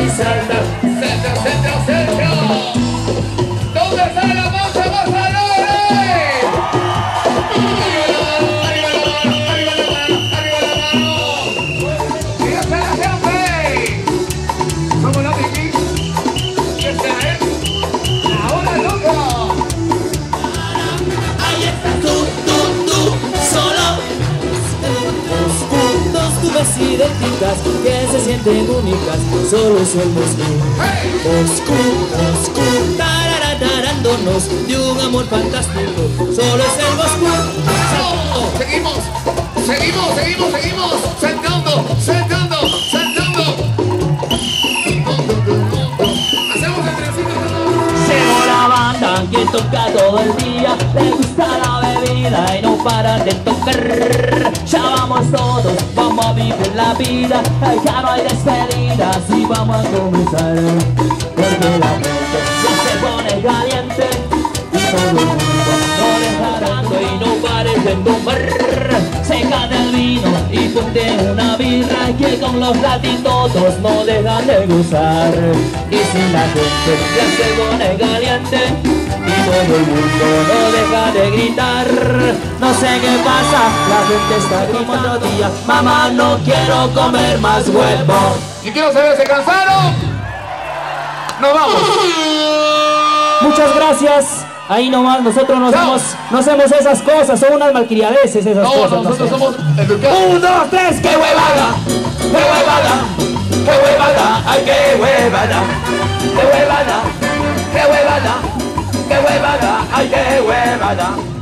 y salta. Centro, centro, centro. ¿Dónde está la masa más valores? Arriba la mano, arriba la mano, arriba la mano, arriba la mano. ¡Fíjate la gente! Somos la Vicky. ¿Qué está, ahora loco. Ahí estás tú, solo. Dos nubes idénticas que se sienten únicas. Solo es el Moscú, tararándonos de un amor fantástico. Solo es el Moscú. Seguimos, seguimos, seguimos, seguimos. Saltando, saltando, saltando. Hacemos el trencito. Llegó la banda que toca todo el día. Le gusta la bebida y no paran de tocar. Ya vamos todos, vamos a vivir la vida. Ya no hay despedidas y vamos a comenzar. Porque la gente ya se pone caliente y todo el mundo no deja dando y no pares de tomar. Sécate el vino y ponte una birra que con los latinos no dejan de gozar. Y si la gente ya se pone caliente y todo el mundo no deja de gritar, no sé qué pasa, la gente está como otro día. Mamá, no quiero comer más huevo. Y quiero saber, ¿se cansaron? Nos vamos. Muchas gracias. Ahí nomás, nosotros no hacemos esas cosas, son unas malcriadeces esas cosas. No, nosotros somos educados. 1, 2, 3, ¡qué huevada! ¡Qué huevada! ¡Qué huevada! ¡Ay, qué huevada! ¡Qué huevada! ¡Qué huevada! ¡Qué huevada! ¡Ay, qué huevada!